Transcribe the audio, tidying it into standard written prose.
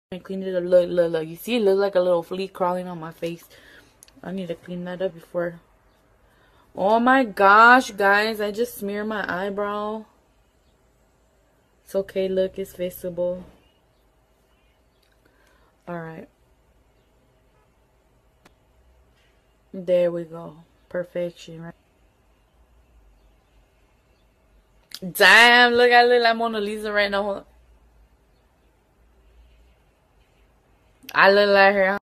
And clean it up. Look, look, look. You see it looks like a little flea crawling on my face. I need to clean that up before. Oh my gosh, guys. I just smeared my eyebrow. It's okay. Look, it's fixable. Alright. There we go. Perfection, right? Damn, look, I look like Mona Lisa right now. I look like her.